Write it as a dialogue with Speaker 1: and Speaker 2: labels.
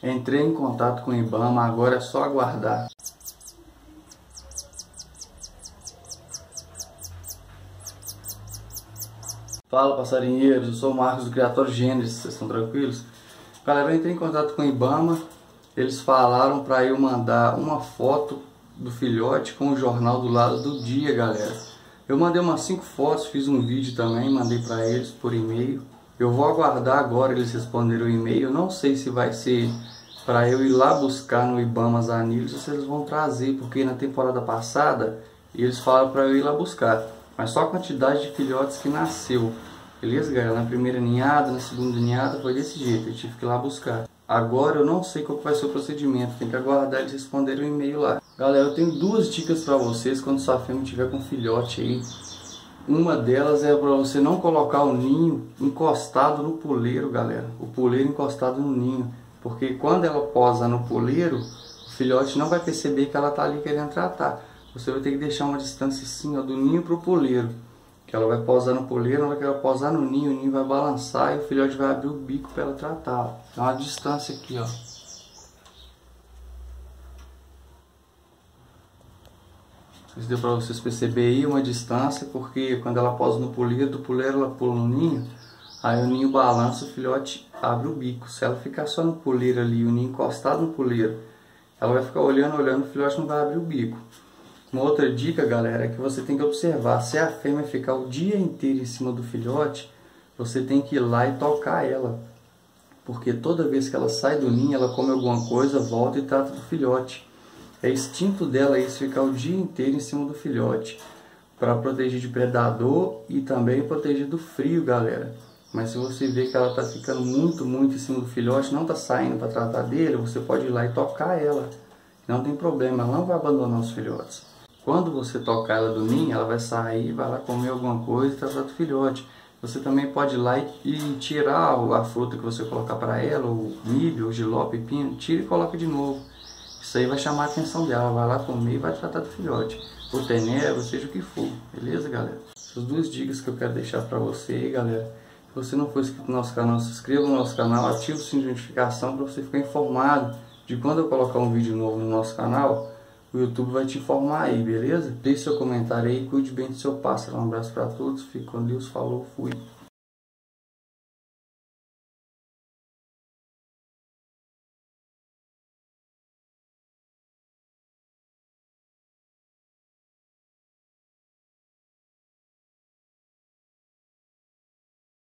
Speaker 1: Entrei em contato com o IBAMA, agora é só aguardar. Fala, passarinheiros, eu sou o Marcos do Criatório Gênesis, vocês estão tranquilos? Galera, eu entrei em contato com o IBAMA, eles falaram para eu mandar uma foto do filhote com o jornal do lado do dia, galera. Eu mandei umas 5 fotos, fiz um vídeo também, mandei para eles por e-mail. Eu vou aguardar agora eles responderem o e-mail, não sei se vai ser para eu ir lá buscar no IBAMA as anilhas ou se eles vão trazer, porque na temporada passada eles falaram para eu ir lá buscar. Mas só a quantidade de filhotes que nasceu, beleza, galera? Na primeira ninhada, na segunda ninhada, foi desse jeito, eu tive que ir lá buscar. Agora eu não sei qual vai ser o procedimento, tem que aguardar eles responderem o e-mail lá. Galera, eu tenho 2 dicas para vocês quando sua fêmea estiver com filhote aí. Uma delas é para você não colocar o ninho encostado no poleiro, galera. O poleiro encostado no ninho, porque quando ela posa no poleiro, o filhote não vai perceber que ela está ali querendo tratar. Você vai ter que deixar uma distância assim, ó, do ninho para o poleiro. Que ela vai posar no poleiro, na hora que ela posar no ninho, o ninho vai balançar e o filhote vai abrir o bico para ela tratar. Dá uma distância aqui, ó. Isso deu para vocês perceberem aí uma distância, porque quando ela posa no poleiro, do poleiro ela pula no ninho, aí o ninho balança, o filhote abre o bico. Se ela ficar só no poleiro ali, o ninho encostado no poleiro, ela vai ficar olhando, o filhote não vai abrir o bico. Uma outra dica, galera, é que você tem que observar, se a fêmea ficar o dia inteiro em cima do filhote, você tem que ir lá e tocar ela. Porque toda vez que ela sai do ninho, ela come alguma coisa, volta e trata do filhote. É instinto dela isso, ficar o dia inteiro em cima do filhote, para proteger de predador e também proteger do frio, galera. Mas se você vê que ela está ficando muito em cima do filhote, não está saindo para tratar dele, você pode ir lá e tocar ela. Não tem problema, ela não vai abandonar os filhotes. Quando você tocar ela do ninho, ela vai sair, vai lá comer alguma coisa e tratar do filhote. Você também pode ir lá e tirar a fruta que você colocar para ela, o milho, o jiló, pepino, tira e coloca de novo. Isso aí vai chamar a atenção dela, vai lá comer e vai tratar do filhote. Ou tenebra, seja o que for, beleza, galera? Essas 2 dicas que eu quero deixar para você aí, galera. Se você não for inscrito no nosso canal, se inscreva no nosso canal, ative o sininho de notificação para você ficar informado de quando eu colocar um vídeo novo no nosso canal. O YouTube vai te informar aí, beleza? Deixe seu comentário aí, cuide bem do seu pássaro. Um abraço para todos, fique com Deus, falou, fui.